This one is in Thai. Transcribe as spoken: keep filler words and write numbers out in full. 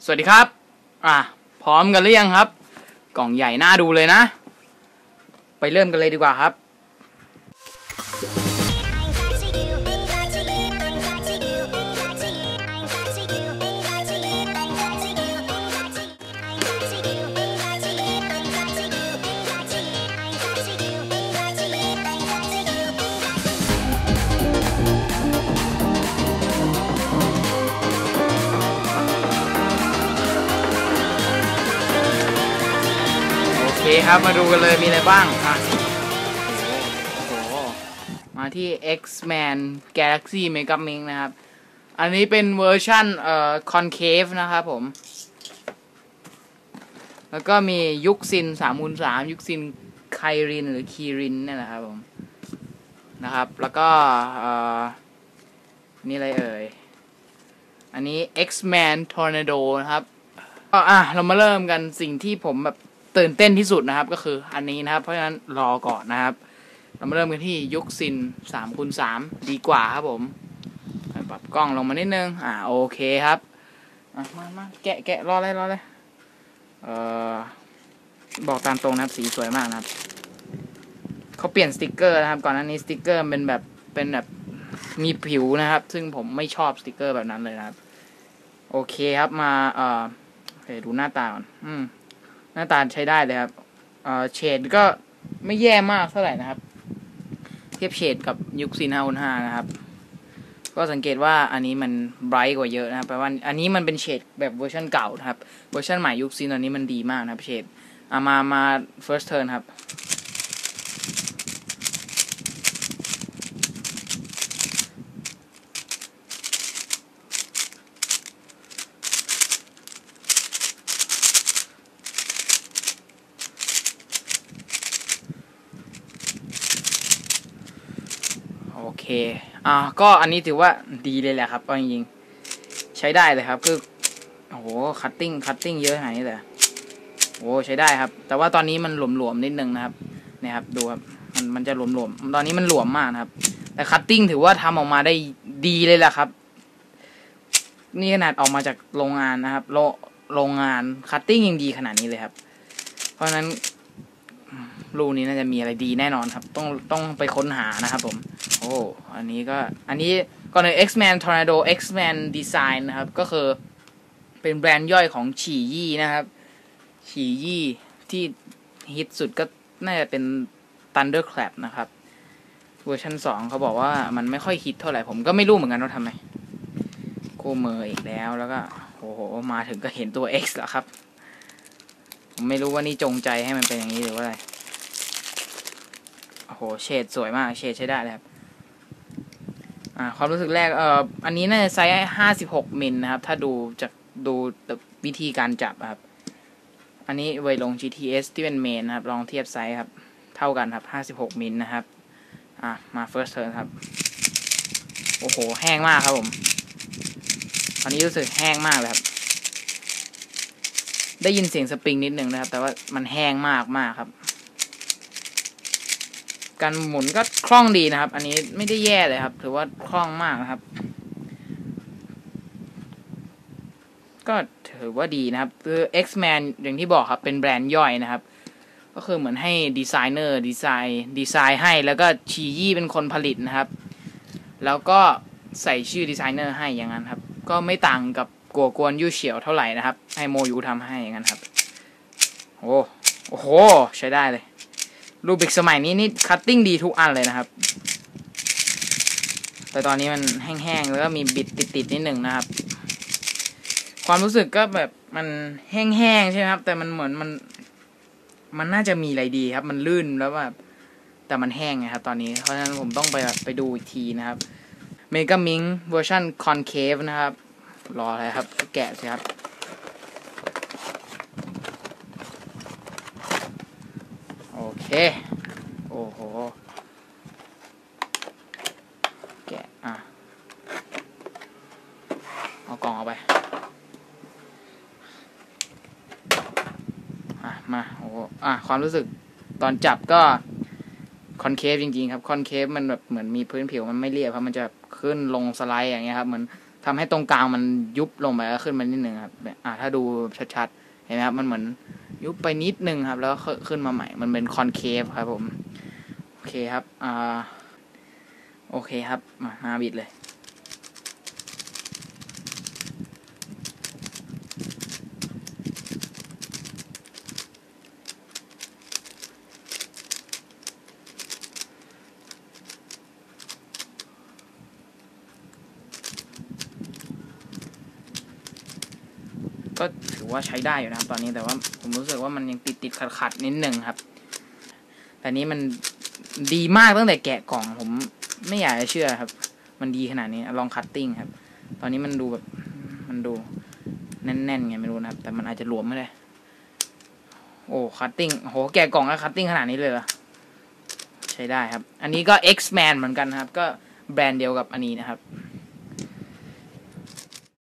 สวัสดีครับอ่ะพร้อมกันหรือยังครับกล่องใหญ่น่าดูเลยนะไปเริ่มกันเลยดีกว่าครับโอเคครับมาดูกันเลยมีอะไรบ้างอ่ะโอ้โหมาที่ X-Men Galaxy Mega Mix นะครับอันนี้เป็นเวอร์ชันเอ่อ Concave นะครับผมแล้วก็มียุคซิน สามคูณสาม ยุคซินไครินหรือคีรินนี่แหละครับผมนะครับแล้วก็เอ่อนี่อะไรเอ่ยอันนี้ X-Men Tornado นะครับก็อ่ะเรามาเริ่มกันสิ่งที่ผมแบบตื่นเต้นที่สุดนะครับก็คืออันนี้นะครับเพราะฉะนั้นรอก่อนนะครับเรามาเริ่มกันที่ยุคซิน สามคูณสาม ดีกว่าครับผมปรับกล้องลงมานิดนึงอ่าโอเคครับอ่ะมามาแกะแกะรอเลยรอเลยเอ่อบอกตามตรงนะครับสีสวยมากนะครับเขาเปลี่ยนสติกเกอร์นะครับก่อนหน้านี้สติกเกอร์เป็นแบบเป็นแบบมีผิวนะครับซึ่งผมไม่ชอบสติกเกอร์แบบนั้นเลยนะครับโอเคครับมาเอ่อโอเคดูหน้าตาก่อนอืมหน้าตาใช้ได้เลยครับเอ่อเฉดก็ไม่แย่มากเท่าไหร่นะครับเทียบเฉดกับยุคซีห้าคูณห้านะครับก็สังเกตว่าอันนี้มันไบรท์กว่าเยอะนะครับแปลว่าอันนี้มันเป็นเฉดแบบเวอร์ชันเก่านะครับเวอร์ชันใหม่ยุคซีตอนนี้มันดีมากนะครับเฉดเอามามา first turn ครับโอเคอ่าก็อันนี้ถือว่าดีเลยแหละครับจริงๆใช้ได้เลยครับคือโอ้โหคัตติ้งคัตติ้งเยอะขนาดนี้เลยโอ้ใช้ได้ครับแต่ว่าตอนนี้มันหลวมๆนิดนึงนะครับเนี่ยครับดูครับมันมันจะหลวมๆตอนนี้มันหลวมมากนะครับแต่คัตติ้งถือว่าทำออกมาได้ดีเลยแหละครับนี่ขนาดออกมาจากโรงงานนะครับโรโรงงานคัตติ้งยังดีขนาดนี้เลยครับเพราะฉะนั้นรูนี้น่าจะมีอะไรดีแน่นอนครับต้องต้องไปค้นหานะครับผมโอ้อันนี้ก็อันนี้ก่อนเลย X-Men Tornado X-Men Design นะครับก็คือเป็นแบรนด์ย่อยของฉี่ยี่นะครับฉี่ยี่ที่ฮิตสุดก็น่าจะเป็น Thunderclap นะครับเวอร์ชันสองเขาบอกว่ามันไม่ค่อยฮิตเท่าไหร่ผมก็ไม่รู้เหมือนกันว่าทำไมคู่มืออีกแล้วแล้วก็โอ้โหมาถึงก็เห็นตัว X แล้วครับผมไม่รู้ว่านี่จงใจให้มันเป็นอย่างนี้หรือว่าอะไรโอ้โหเฉดสวยมากเฉดใช้ได้เลยครับอ่าความรู้สึกแรกเอ่ออันนี้น่าจะไซส์ห้าสิบหกมิลนะครับถ้าดูจากดูวิธีการจับครับอันนี้ไว้ลง จี ที เอส ที่เป็นเมนนะครับลองเทียบไซส์ครับเท่ากันครับห้าสิบหกมิลนะครับอ่ะมา first turn ครับโอ้โหแห้งมากครับผมตอนนี้รู้สึกแห้งมากเลยครับได้ยินเสียงสปริงนิดนึงนะครับแต่ว่ามันแห้งมากมากครับการหมุนก็คล่องดีนะครับอันนี้ไม่ได้แย่เลยครับถือว่าคล่องมากนะครับก็ถือว่าดีนะครับคือ X-Men อย่างที่บอกครับเป็นแบรนด์ย่อยนะครับก็คือเหมือนให้ดีไซเนอร์ดีไซน์ดีไซน์ให้แล้วก็ชียี่เป็นคนผลิตนะครับแล้วก็ใส่ชื่อดีไซเนอร์ให้อย่างนั้นครับก็ไม่ต่างกับกัวกวนยู่เฉียวเท่าไหร่นะครับให้โมยูทำให้อย่างนั้นครับโอ้โอ้โหใช้ได้เลยรูบิกสมัยนี้นี่คัตติ้งดีทุกอันเลยนะครับแต่ตอนนี้มันแห้งๆแล้วก็มีบิดติดๆนิดหนึ่งนะครับความรู้สึกก็แบบมันแห้งๆใช่ไหมครับแต่มันเหมือนมันมันน่าจะมีอะไรดีครับมันลื่นแล้วแบบแต่มันแห้งไงครับตอนนี้เพราะฉะนั้นผมต้องไปแบบไปดูอีกทีนะครับเมกามิงเวอร์ชันคอนเคฟนะครับรออะไรครับแกะสิครับโอเคโอ้โหแกะอ่ะเอากล่องเอาไปอ่ะมาโอ้อ่ะความรู้สึกตอนจับก็คอนเคฟจริงๆครับคอนเคฟมันแบบเหมือนมีพื้นผิวมันไม่เรียบครับมันจะขึ้นลงสไลด์อย่างเงี้ยครับเหมือนทำให้ตรงกลางมันยุบลงไปแล้วขึ้นมานิดนึงครับอ่าถ้าดูชัดๆเห็นไหมครับมันเหมือนยุบไปนิดนึงครับแล้วก็ขึ้นมาใหม่มันเป็นคอนเคฟครับผมโอเคครับอ่าโอเคครับมามาบิดเลยก็ถือว่าใช้ได้อยู่นะครับตอนนี้แต่ว่าผมรู้สึกว่ามันยังติดติดขัดขัดนิดหนึ่งครับแต่นี้มันดีมากตั้งแต่แกะกล่องผมไม่อยากจะเชื่อครับมันดีขนาดนี้ลองคัตติ้งครับตอนนี้มันดูแบบมันดูแน่นๆไงไม่รู้นะครับแต่มันอาจจะหลวมไม่ได้โอ้คัตติ้งโหแกะกล่องแล้วคัตติ้งขนาดนี้เลยเหรอใช้ได้ครับอันนี้ก็ X-Man เหมือนกันครับก็แบรนด์เดียวกับอันนี้นะครับ